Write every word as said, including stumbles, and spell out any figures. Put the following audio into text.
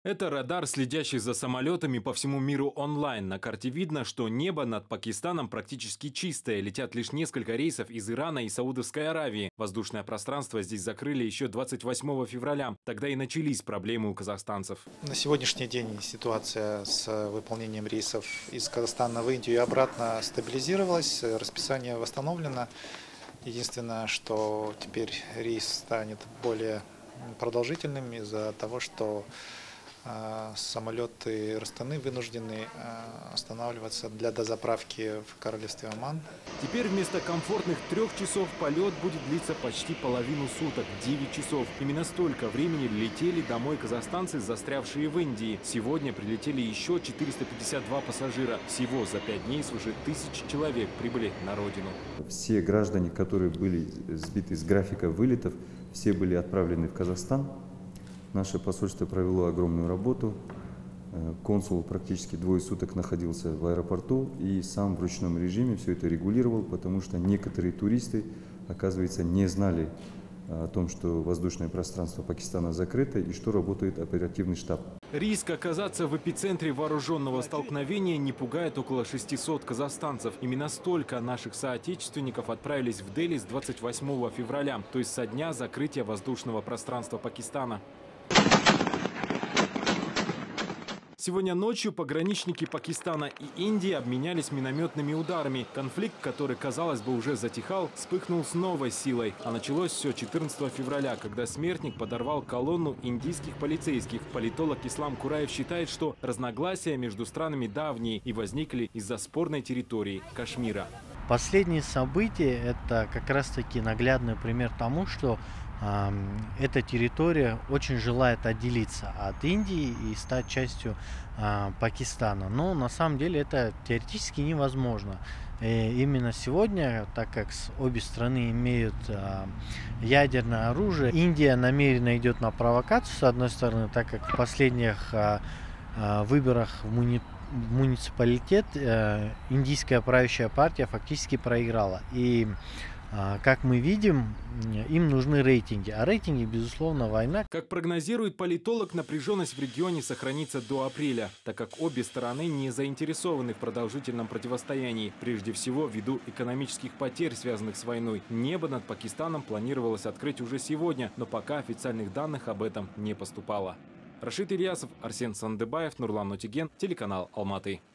Это радар, следящий за самолетами по всему миру онлайн. На карте видно, что небо над Пакистаном практически чистое. Летят лишь несколько рейсов из Ирана и Саудовской Аравии. Воздушное пространство здесь закрыли еще двадцать восьмого февраля. Тогда и начались проблемы у казахстанцев. На сегодняшний день ситуация с выполнением рейсов из Казахстана в Индию и обратно стабилизировалась. Расписание восстановлено. Единственное, что теперь рейс станет более продолжительным из-за того, что самолеты Астаны вынуждены останавливаться для дозаправки в королевстве Оман. Теперь вместо комфортных трех часов полет будет длиться почти половину суток – девять часов. Именно столько времени летели домой казахстанцы, застрявшие в Индии. Сегодня прилетели еще четыреста пятьдесят два пассажира. Всего за пять дней свыше тысячи человек прибыли на родину. Все граждане, которые были сбиты с графика вылетов, все были отправлены в Казахстан. Наше посольство провело огромную работу. Консул практически двое суток находился в аэропорту и сам в ручном режиме все это регулировал, потому что некоторые туристы, оказывается, не знали о том, что воздушное пространство Пакистана закрыто и что работает оперативный штаб. Риск оказаться в эпицентре вооруженного столкновения не пугает около шестисот казахстанцев. Именно столько наших соотечественников отправились в Дели с двадцать восьмого февраля, то есть со дня закрытия воздушного пространства Пакистана. Сегодня ночью пограничники Пакистана и Индии обменялись минометными ударами. Конфликт, который, казалось бы, уже затихал, вспыхнул с новой силой. А началось все четырнадцатого февраля, когда смертник подорвал колонну индийских полицейских. Политолог Ислам Кураев считает, что разногласия между странами давние и возникли из-за спорной территории – Кашмира. Последние события – это как раз-таки наглядный пример тому, что э, эта территория очень желает отделиться от Индии и стать частью э, Пакистана. Но на самом деле это теоретически невозможно. И именно сегодня, так как обе страны имеют э, ядерное оружие, Индия намеренно идет на провокацию, с одной стороны, так как в последних э, э, выборах в муниципалитете, муниципалитет э, индийская правящая партия фактически проиграла. И э, как мы видим, им нужны рейтинги. А рейтинги, безусловно, война. Как прогнозирует политолог, напряженность в регионе сохранится до апреля, так как обе стороны не заинтересованы в продолжительном противостоянии. Прежде всего, ввиду экономических потерь, связанных с войной. Небо над Пакистаном планировалось открыть уже сегодня, но пока официальных данных об этом не поступало. Рашид Ильясов, Арсен Сандыбаев, Нурлан Нутиген, телеканал Алматы.